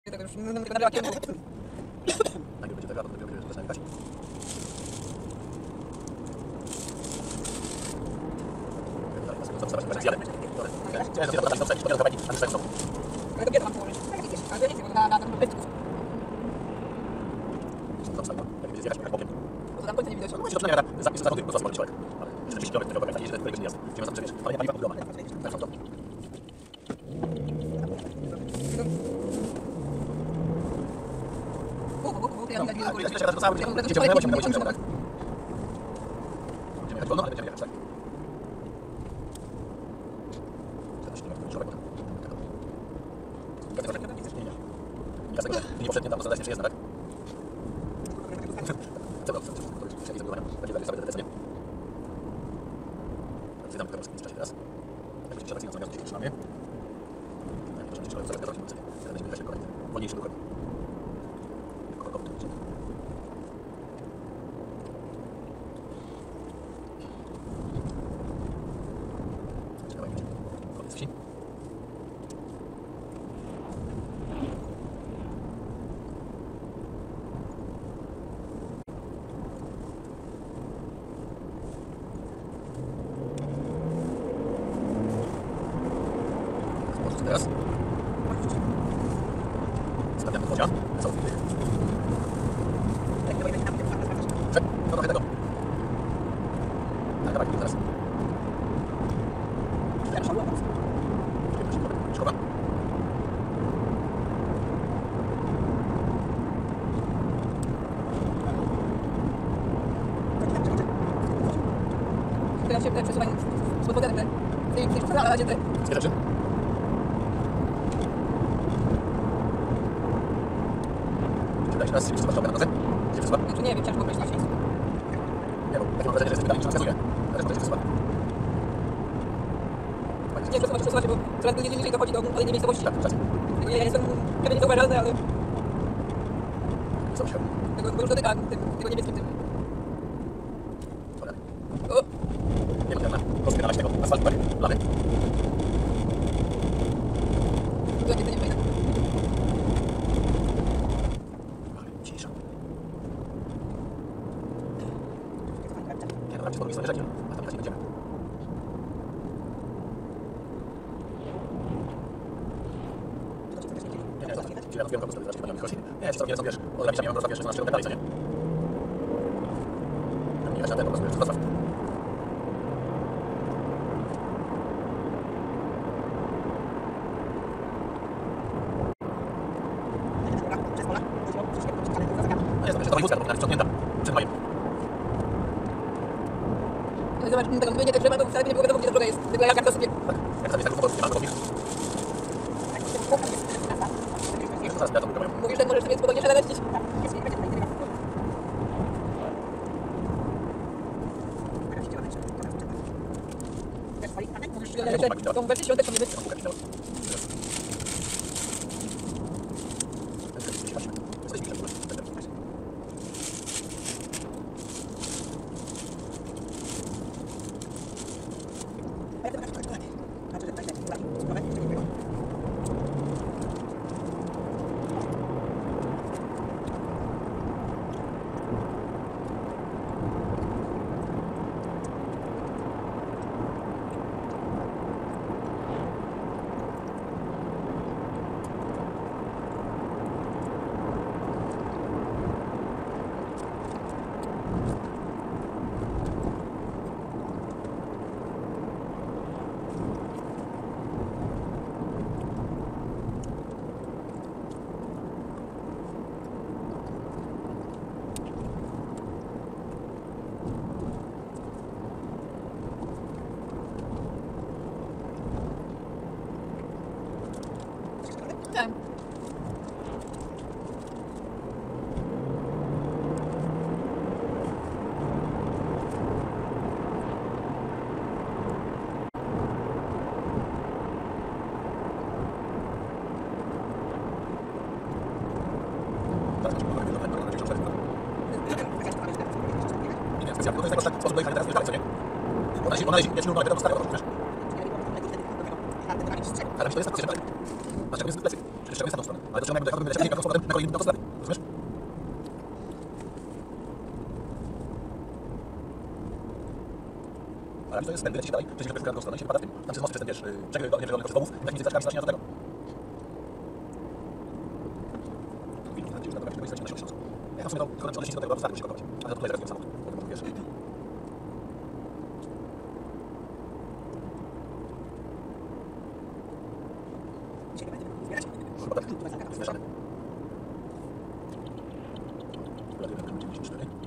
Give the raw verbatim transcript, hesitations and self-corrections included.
Tego już nie będę nagrywać. Najpierw będzie taka, dopiero będzie zaczynać grać. Zaraz będzie zjadę. Chciałem sobie zabrać do dopiero zobaczyć, a nie znowu. Ale dopiero mam położyć. Tak jak wiesz, ale nie chcę, bo na na na plecków. Co tam jak będzie zjechać jak bokiem. Bo tam końca nie widać. No się zaczyna jada, zapis zachodu, bo to jest człowiek. Ale czterdzieści kilometrów tego taki, że to jest jazdy. Chciałem tam przewieźć, ale nie paliwa podgroma. Tak to. Bo bo bo ja widać No, góry. widać teraz to cały dzień. Będziemy Będziemy jechać, będziemy jechać, tak? Będziemy jechać wolno, ale będziemy jechać, tak? Ja sobie nie poprzednie tam posadać jeszcze jest, tak? Co to? Co to? Wszędzie zabudowania. Będzie dalej sobie te sobie. Zjadam w tym czasie teraz. Jak będzie trzeba na co gdzieś trzymamy. Jak proszę, trzeba sobie robić muzykę. Teraz będziemy jechać kolejny. Wolniejszy ruchem. Korokowy to będzie. Ciekawe jak będzie. Koniec wsi. Teraz stawiamy konia. Co? Czek, no trochę tego. Tak, dawaj, teraz. Szkoda. Teraz się przesuwają z podwodem. Ty chcesz przesadzać, ale ty. Wszystkie rzeczy? Czy raz się przesuwa na razem? Gdzie przesuwa? Znaczy nie wiem, ciężko powiedzieć. Nie, bo takie mam wrażenie, że jest pytanie, czy wskazuje. Ale też przesuwa. Nie, przesuwać, przesuwać, bo coraz bliżej bliżej dochodzi do kolejnej miejscowości. Tak, czas. Ja jestem pewnie niezauważalny, ale Co się? tego już dotyka tym, tego niebieskim tym. Dobra. O! Nie ma na kostkę nalać tego asfaltu, tak? Lany. To nie fajne. Ale cisza. Nie, no tam się podobnie sobie rzeczy, a tam nie będziemy. Nie, nie, zostaw. Chwilę rozwijam kogoś, zaraz będziemy wychodzić. Nie, czy co, nie, co wiesz, od granicy miałem rozstaw jeszcze szesnaście tak dalej, co nie? Tam nie jechać na ten, po prostu jeszcze zostaw. No jest, jeszcze to wózka, to powinna być ciągnięta przed majem. Ale zobacz, tego mówienie te drzewa, to wcale nie było wiadomo, gdzie ta droga jest. Tylko ja jak to sobie... Tak, jak tam jest tak długo, nie ma drogich. To zaraz ja to mówię. Mówisz, że możesz sobie spokojnie szaleścić. Mówisz, że tą wersję świątek pomiędzy. Tak. kwestia, bo to jest najprostszy sposób dojechania teraz do Italii, co nie? Ona jeździ, ona jeździ, ja ci mówię, stary, wiesz? Ale to jest tak, że masz jak jest plecy, przecież jest na tą stronę, ale to się ona jakby dojechał, to będzie nie po prostu na kolejnym autostradzie. Rozumiesz? Ale to jest ten, leci dalej, przejdziesz do drugą stronę i się wypada w tym. Tam się mosty przez ten, wiesz, brzeg rolny koszy domów, takimi zaczkami strasznie na tego. Widzisz, że na drogę, to jest ja w sumie to, tylko odnieść do tego autostrady musi kogoś. Ale to tutaj zaraz wiem samochód, wiesz. Chyba tak, zmieszane. dziewięćdziesiąt cztery.